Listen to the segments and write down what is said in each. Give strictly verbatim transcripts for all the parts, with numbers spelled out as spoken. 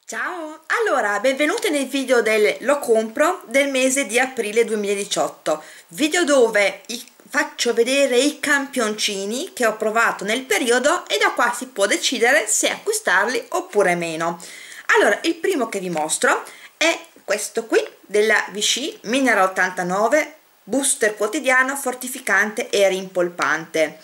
Ciao, allora benvenuti nel video del lo compro del mese di aprile duemiladiciotto, video dove i- faccio vedere i campioncini che ho provato nel periodo e da qua si può decidere se acquistarli oppure meno. Allora, il primo che vi mostro è questo qui della Vichy Mineral ottantanove booster quotidiano fortificante e rimpolpante.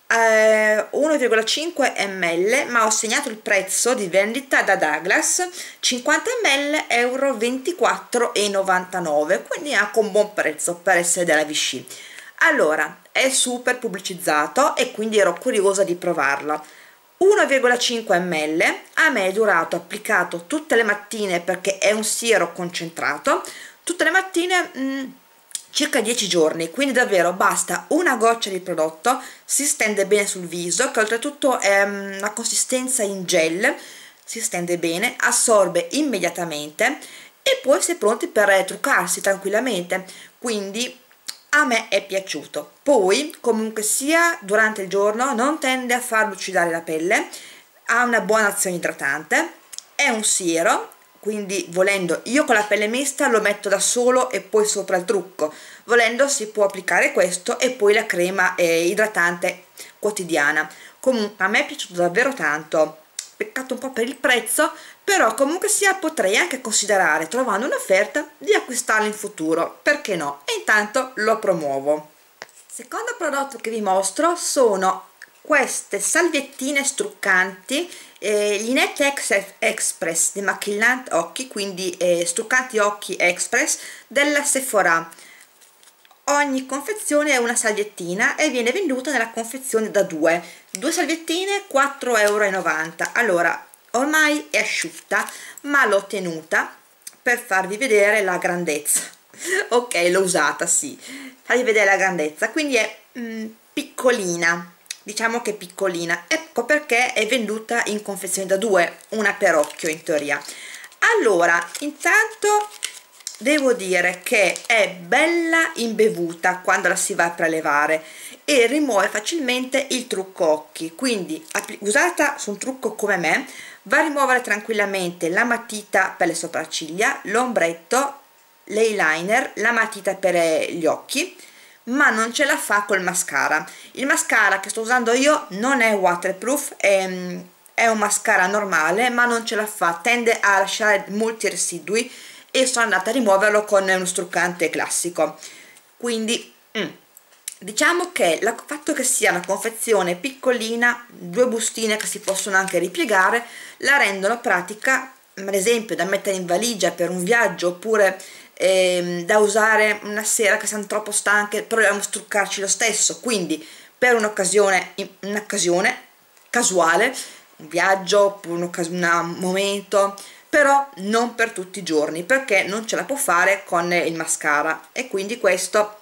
Uh, uno virgola cinque millilitri, ma ho segnato il prezzo di vendita da Douglas, cinquanta millilitri euro ventiquattro e novantanove, quindi anche un buon prezzo per essere della Vichy. Allora, è super pubblicizzato e quindi ero curiosa di provarlo. uno virgola cinque millilitri, a me è durato applicato tutte le mattine perché è un siero concentrato, tutte le mattine mh, circa dieci giorni, quindi davvero basta una goccia di prodotto, si stende bene sul viso, che oltretutto è una consistenza in gel, si stende bene, assorbe immediatamente e poi si è pronti per truccarsi tranquillamente, quindi a me è piaciuto. Poi comunque sia durante il giorno non tende a far lucidare la pelle, ha una buona azione idratante, è un siero, quindi volendo io con la pelle mista lo metto da solo e poi sopra il trucco, volendo si può applicare questo e poi la crema eh, idratante quotidiana. Comunque a me è piaciuto davvero tanto, peccato un po' per il prezzo, però comunque sia potrei anche considerare, trovando un'offerta, di acquistarlo in futuro, perché no? E intanto lo promuovo. Secondo prodotto che vi mostro sono queste salviettine struccanti, eh, gli Net Express di Maquillant Occhi, quindi eh, struccanti occhi express della Sephora. Ogni confezione è una salviettina e viene venduta nella confezione da due, due salviettine quattro e novanta euro. Allora, ormai è asciutta, ma l'ho tenuta per farvi vedere la grandezza. Ok, l'ho usata, sì, farvi vedere la grandezza, quindi è mm, piccolina, diciamo che è piccolina, ecco perché è venduta in confezione da due, una per occhio in teoria. Allora, intanto devo dire che è bella imbevuta quando la si va a prelevare e rimuove facilmente il trucco occhi, quindi usata su un trucco come me va a rimuovere tranquillamente la matita per le sopracciglia, l'ombretto, l'eyeliner, la matita per gli occhi, ma non ce la fa col mascara. Il mascara che sto usando io non è waterproof, è, è un mascara normale, ma non ce la fa, tende a lasciare molti residui e sono andata a rimuoverlo con uno struccante classico. Quindi mm, diciamo che il fatto che sia una confezione piccolina, due bustine che si possono anche ripiegare, la rendono pratica, ad esempio da mettere in valigia per un viaggio, oppure ehm, da usare una sera che siamo troppo stanche, proviamo a struccarci lo stesso. Quindi per un'occasione un'occasione casuale, un viaggio oppure un momento, però non per tutti i giorni, perché non ce la può fare con il mascara, e quindi questo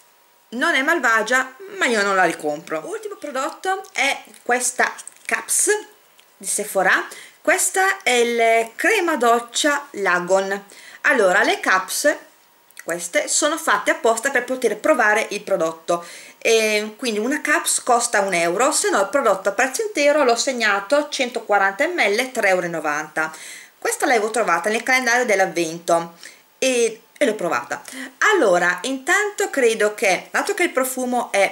non è malvagia, ma io non la ricompro. Ultimo prodotto è questa Caps di Sephora. Questa è il crema doccia Lagon. Allora, le Caps, queste sono fatte apposta per poter provare il prodotto, e quindi una Caps costa un euro, se no il prodotto a prezzo intero l'ho segnato centoquaranta millilitri tre e novanta euro. Questa l'avevo trovata nel calendario dell'avvento e, e l'ho provata. Allora, intanto credo che, dato che il profumo è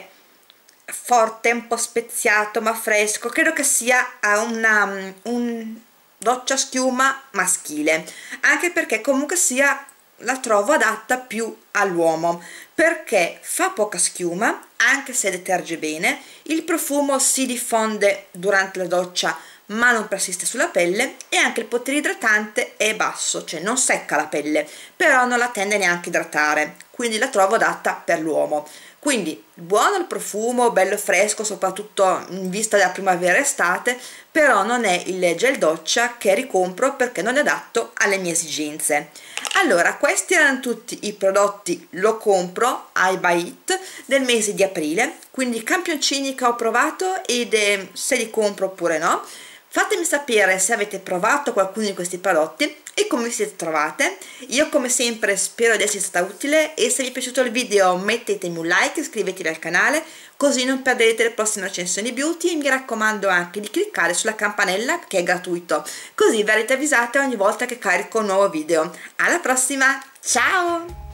forte, un po' speziato ma fresco, credo che sia una un doccia schiuma maschile, anche perché comunque sia la trovo adatta più all'uomo, perché fa poca schiuma, anche se deterge bene, il profumo si diffonde durante la doccia ma non persiste sulla pelle, e anche il potere idratante è basso, cioè non secca la pelle, però non la tende neanche a idratare, quindi la trovo adatta per l'uomo. Quindi buono il profumo, bello fresco, soprattutto in vista della primavera estate, però non è il gel doccia che ricompro perché non è adatto alle mie esigenze. Allora, questi erano tutti i prodotti lo compro I buy it del mese di aprile, quindi campioncini che ho provato ed eh, se li compro oppure no. Fatemi sapere se avete provato qualcuno di questi prodotti e come vi siete trovate. Io come sempre spero di essere stata utile e se vi è piaciuto il video mettetemi un like, iscrivetevi al canale così non perderete le prossime recensioni beauty e mi raccomando anche di cliccare sulla campanella che è gratuito, così verrete avvisate ogni volta che carico un nuovo video. Alla prossima, ciao!